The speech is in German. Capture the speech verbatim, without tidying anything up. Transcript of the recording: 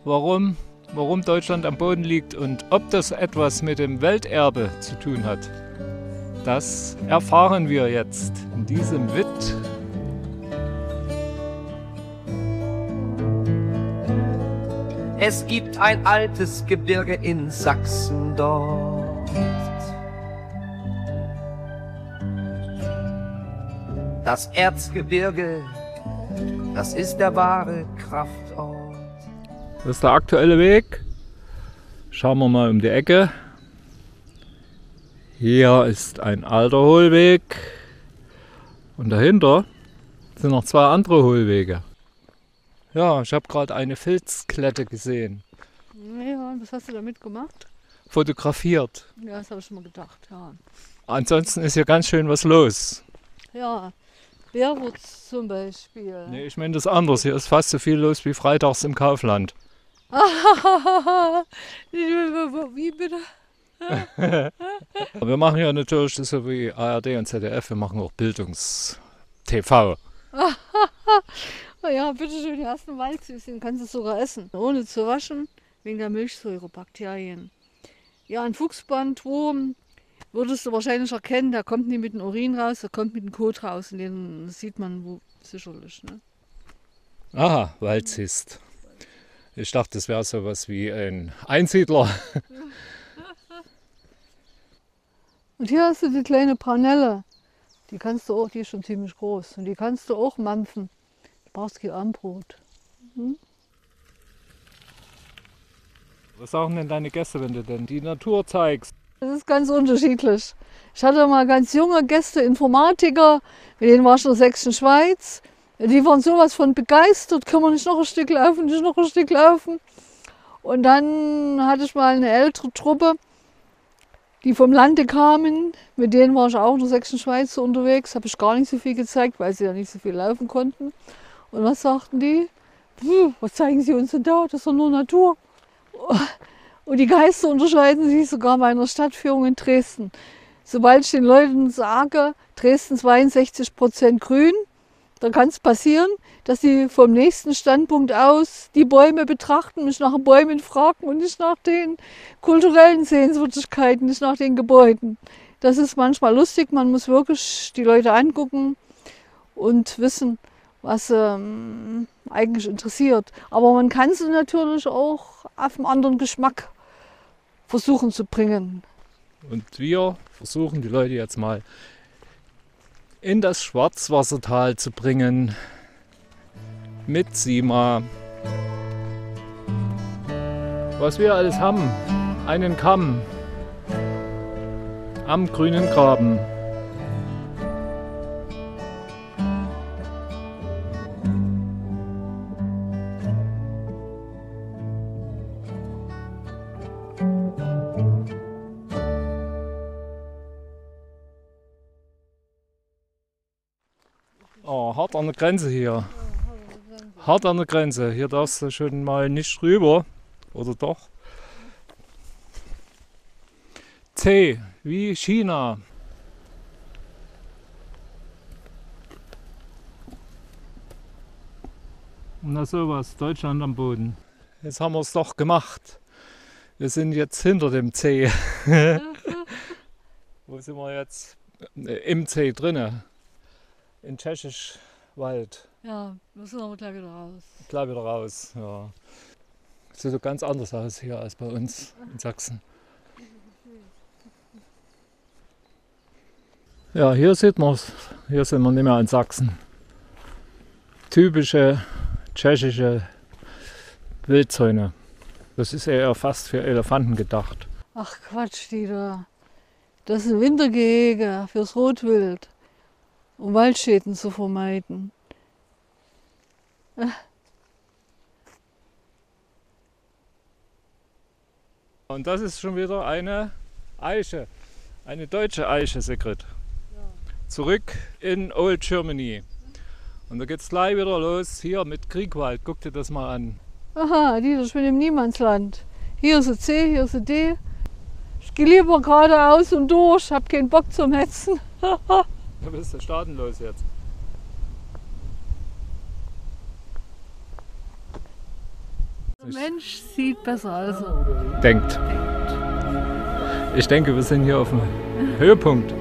warum, warum Deutschland am Boden liegt und ob das etwas mit dem Welterbe zu tun hat. Das erfahren wir jetzt in diesem Witt. Es gibt ein altes Gebirge in Sachsen dort. Das Erzgebirge, das ist der wahre Kraftort. Das ist der aktuelle Weg. Schauen wir mal um die Ecke. Hier ist ein alter Hohlweg und dahinter sind noch zwei andere Hohlwege. Ja, ich habe gerade eine Filzklette gesehen. Ja, was hast du damit gemacht? Fotografiert. Ja, das habe ich schon mal gedacht, ja. Ansonsten ist hier ganz schön was los. Ja, Bärwurz zum Beispiel. Nee, ich meine das anders. Hier ist fast so viel los wie freitags im Kaufland. Wie bitte? Wir machen ja natürlich das so wie A R D und Z D F, wir machen auch Bildungs-T V. Ja, bitteschön, die ersten Waldsüßchen kannst du sogar essen, ohne zu waschen, wegen der Milchsäurebakterien. Ja, ein Fuchsbandwurm würdest du wahrscheinlich erkennen, der kommt nicht mit dem Urin raus, der kommt mit dem Kot raus und den sieht man wo sicherlich. Ne? Aha, Waldzist. Ich dachte, das wäre sowas wie ein Einsiedler. Und hier hast du die kleine Prunelle. Die kannst du auch, die ist schon ziemlich groß. Und die kannst du auch mampfen. Du brauchst kein Armbrot. Hm? Was sagen denn deine Gäste, wenn du denn die Natur zeigst? Das ist ganz unterschiedlich. Ich hatte mal ganz junge Gäste, Informatiker, mit denen war ich in der Sächsischen Schweiz. Die waren sowas von begeistert, können wir nicht noch ein Stück laufen, nicht noch ein Stück laufen. Und dann hatte ich mal eine ältere Truppe, die vom Lande kamen. Mit denen war ich auch in der Sächsischen Schweiz so unterwegs. Habe ich gar nicht so viel gezeigt, weil sie ja nicht so viel laufen konnten. Und was sagten die? Puh, was zeigen sie uns denn da? Das ist doch nur Natur. Und die Geister unterscheiden sich sogar bei einer Stadtführung in Dresden. Sobald ich den Leuten sage, Dresden zweiundsechzig Prozent grün, dann kann es passieren, dass sie vom nächsten Standpunkt aus die Bäume betrachten, mich nach den Bäumen fragen und nicht nach den kulturellen Sehenswürdigkeiten, nicht nach den Gebäuden. Das ist manchmal lustig, man muss wirklich die Leute angucken und wissen, was ähm, eigentlich interessiert. Aber man kann sie natürlich auch auf einen anderen Geschmack versuchen zu bringen. Und wir versuchen die Leute jetzt mal in das Schwarzwassertal zu bringen mit Sima. Was wir alles haben, einen Kamm am grünen Graben. Oh, hart an der Grenze hier. Hart an der Grenze. Hier darfst du schon mal nicht rüber. Oder doch? C wie China. Na sowas, Deutschland am Boden. Jetzt haben wir es doch gemacht. Wir sind jetzt hinter dem C. Wo sind wir jetzt? Im C drinne. In Tschechisch Wald. Ja, wir sind aber gleich wieder raus. Gleich wieder raus, ja. Sieht so ganz anders aus hier als bei uns in Sachsen. Ja, hier sieht man es. Hier sind wir nicht mehr in Sachsen. Typische tschechische Wildzäune. Das ist eher fast für Elefanten gedacht. Ach Quatsch, Dieter. Das ist ein Wintergehege fürs Rotwild, um Waldschäden zu vermeiden. Und das ist schon wieder eine Eiche, eine deutsche Eiche, Sigrid. Ja. Zurück in Old Germany. Und da geht es gleich wieder los, hier mit Kriegwald. Guck dir das mal an. Aha, Dieter, ich bin im Niemandsland. Hier ist ein C, hier ist ein D. Ich gehe lieber geradeaus und durch, hab keinen Bock zum Hetzen. Da bist du staatenlos jetzt. Der Mensch sieht besser, als er denkt. Ich denke, wir sind hier auf dem Höhepunkt.